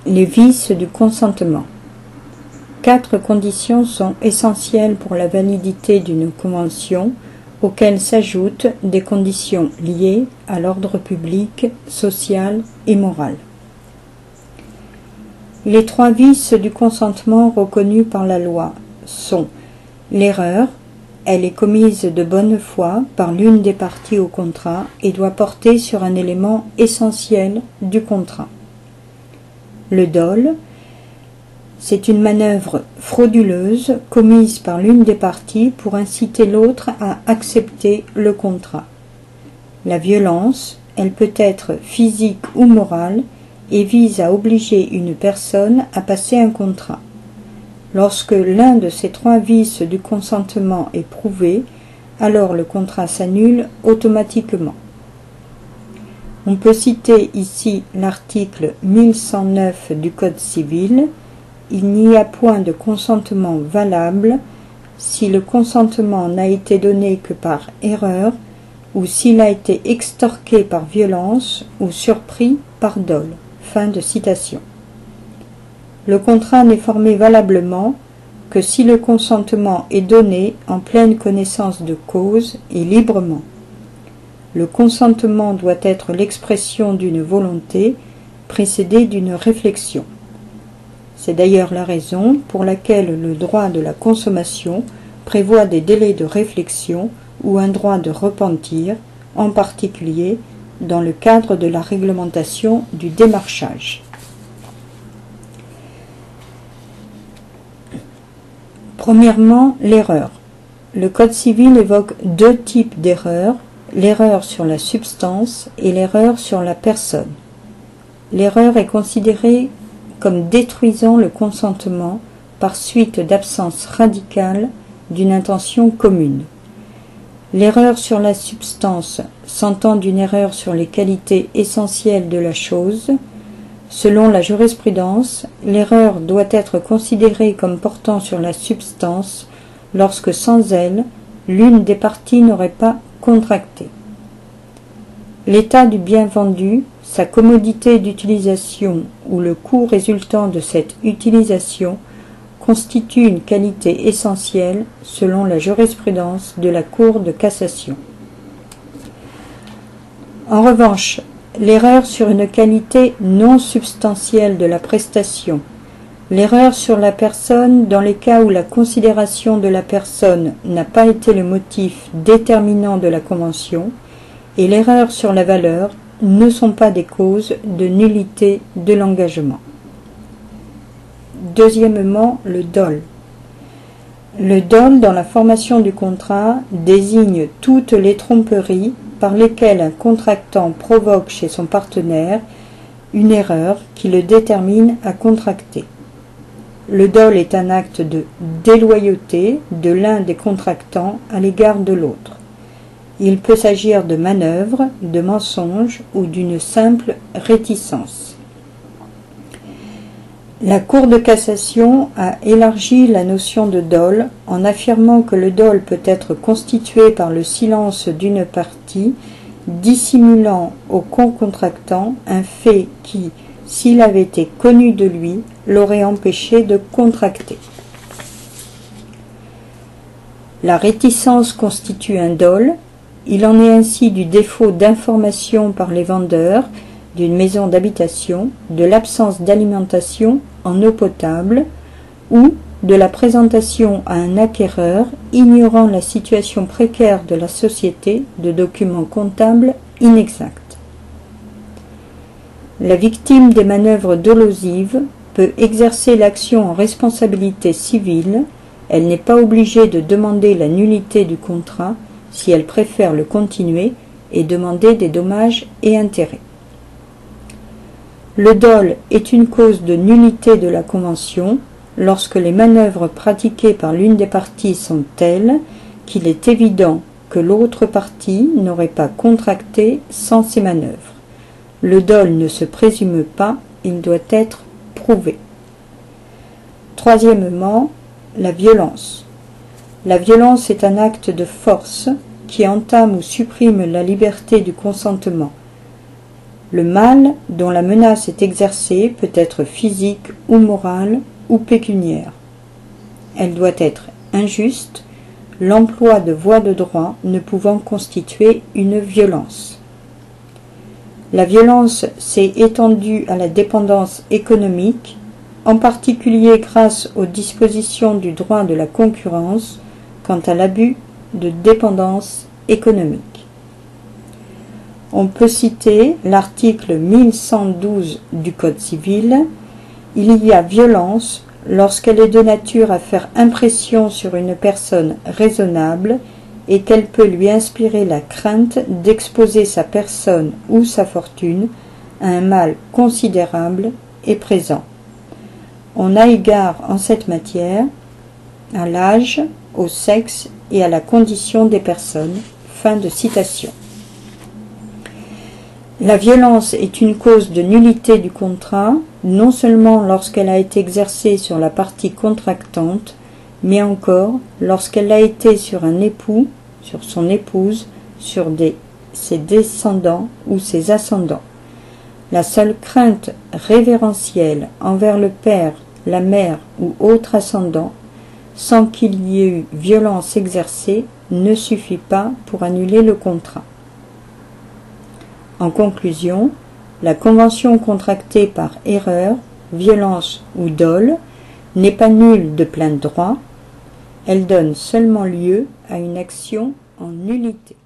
Les vices du consentement. 4 conditions sont essentielles pour la validité d'une convention, auxquelles s'ajoutent des conditions liées à l'ordre public, social et moral. Les 3 vices du consentement reconnus par la loi sont l'erreur. Elle est commise de bonne foi par l'une des parties au contrat et doit porter sur un élément essentiel du contrat. Le dol, c'est une manœuvre frauduleuse commise par l'une des parties pour inciter l'autre à accepter le contrat. La violence, elle peut être physique ou morale et vise à obliger une personne à passer un contrat. Lorsque l'un de ces 3 vices du consentement est prouvé, alors le contrat s'annule automatiquement. On peut citer ici l'article 1109 du Code civil. Il n'y a point de consentement valable si le consentement n'a été donné que par erreur ou s'il a été extorqué par violence ou surpris par dol. Fin de citation. Le contrat n'est formé valablement que si le consentement est donné en pleine connaissance de cause et librement. Le consentement doit être l'expression d'une volonté précédée d'une réflexion. C'est d'ailleurs la raison pour laquelle le droit de la consommation prévoit des délais de réflexion ou un droit de repentir, en particulier dans le cadre de la réglementation du démarchage. Premièrement, l'erreur. Le Code civil évoque 2 types d'erreurs, l'erreur sur la substance et l'erreur sur la personne. L'erreur est considérée comme détruisant le consentement par suite d'absence radicale d'une intention commune. L'erreur sur la substance s'entend d'une erreur sur les qualités essentielles de la chose. Selon la jurisprudence, l'erreur doit être considérée comme portant sur la substance lorsque sans elle, l'une des parties n'aurait pas contracté. L'état du bien vendu, sa commodité d'utilisation ou le coût résultant de cette utilisation constitue une qualité essentielle selon la jurisprudence de la Cour de cassation. En revanche, l'erreur sur une qualité non substantielle de la prestation, l'erreur sur la personne dans les cas où la considération de la personne n'a pas été le motif déterminant de la convention, et l'erreur sur la valeur ne sont pas des causes de nullité de l'engagement. Deuxièmement, le dol. Le dol dans la formation du contrat désigne toutes les tromperies par lesquelles un contractant provoque chez son partenaire une erreur qui le détermine à contracter. Le dol est un acte de déloyauté de l'un des contractants à l'égard de l'autre. Il peut s'agir de manœuvres, de mensonges ou d'une simple réticence. La Cour de cassation a élargi la notion de dol en affirmant que le dol peut être constitué par le silence d'une partie dissimulant au concontractant un fait qui, s'il avait été connu de lui, l'aurait empêché de contracter. La réticence constitue un dol. Il en est ainsi du défaut d'information par les vendeurs d'une maison d'habitation, de l'absence d'alimentation en eau potable ou de la présentation à un acquéreur ignorant la situation précaire de la société de documents comptables inexacts. La victime des manœuvres dolosives peut exercer l'action en responsabilité civile. Elle n'est pas obligée de demander la nullité du contrat si elle préfère le continuer et demander des dommages et intérêts. Le dol est une cause de nullité de la convention lorsque les manœuvres pratiquées par l'une des parties sont telles qu'il est évident que l'autre partie n'aurait pas contracté sans ces manœuvres. Le dol ne se présume pas, il doit être prouvé. Troisièmement, la violence. La violence est un acte de force qui entame ou supprime la liberté du consentement. Le mal dont la menace est exercée peut être physique ou morale ou pécuniaire. Elle doit être injuste, l'emploi de voies de droit ne pouvant constituer une violence. La violence s'est étendue à la dépendance économique, en particulier grâce aux dispositions du droit de la concurrence quant à l'abus de dépendance économique. On peut citer l'article 1112 du Code civil. Il y a violence lorsqu'elle est de nature à faire impression sur une personne raisonnable et qu'elle peut lui inspirer la crainte d'exposer sa personne ou sa fortune à un mal considérable et présent. On a égard en cette matière à l'âge, au sexe et à la condition des personnes. Fin de citation. La violence est une cause de nullité du contrat, non seulement lorsqu'elle a été exercée sur la partie contractante, mais encore lorsqu'elle a été sur un époux, sur son épouse, sur ses descendants ou ses ascendants. La seule crainte révérentielle envers le père, la mère ou autre ascendant, sans qu'il y ait eu violence exercée, ne suffit pas pour annuler le contrat. En conclusion, la convention contractée par erreur, violence ou dol n'est pas nulle de plein droit, elle donne seulement lieu à une action en nullité.